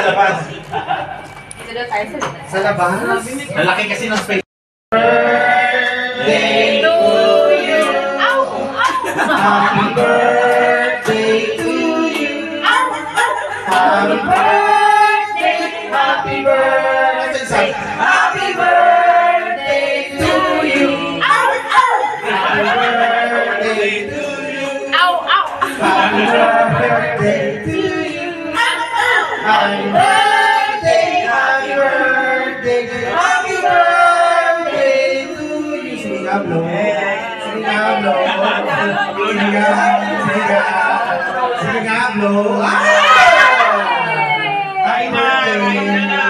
labas. Ito daw tayo sa labas. Sa labas? Lalaki kasi ng space. Birthday to you. Ow! Happy birthday to you. Happy birthday, happy birthday, happy birthday to you. Happy birthday to you. Ow! Ow! Happy birthday to you. Happy birthday, happy birthday, happy birthday to you. Sinigablo. Sinigablo. Sinigablo. Kain na! Kain na!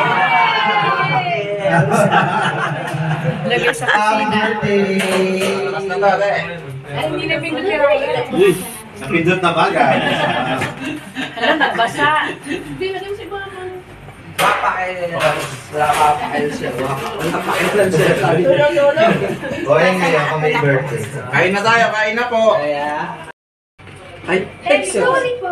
Lagay sa kusina. Lakas na bagay. Ay, hindi na pindot yung Ryan. Napindot na bagay. Ano, nagbasa. Hindi, lagay mo si Mama. Papakain niya. Wala papakain siya. Papakain lang siya. Tulog. O, ayun ngayon ako may birthday. Kain na tayo, kain na po. Ay, Sorry po.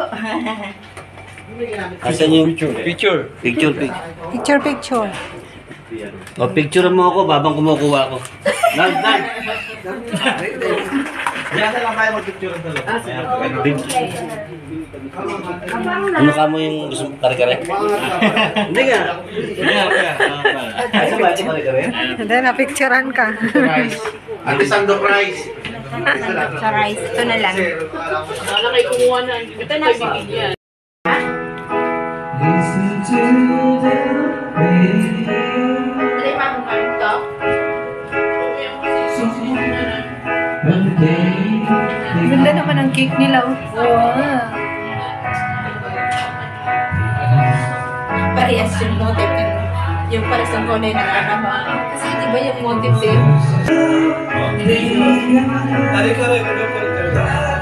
Asan yung picture? Picture. O, picture mo ako babang kumukuha ako. Dan. Kaya na lang tayo mag-picture ang dalawa. Ano ka mo yung gusto mo kare-kare? Hindi nga. Ay, sabay ito kare-kare? Hindi, napicturean ka. Ate Sando Price. Sa rice. Ito na lang. Wala kayo kumuha na. Ito na bibigyan. listen to the radio. Ito yung mga kanto. Ganda naman ang cake nila. Wow. Parehas yung motif. Yung para sa kulay ng anama. Kasi di ba yung motif din? Kare-kare.